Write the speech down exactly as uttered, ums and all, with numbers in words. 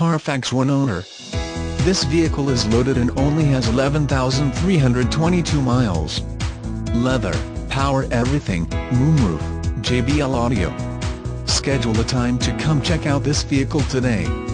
Carfax one owner. This vehicle is loaded and only has eleven thousand three hundred twenty-two miles. Leather, power everything, moonroof, J B L audio. Schedule a time to come check out this vehicle today.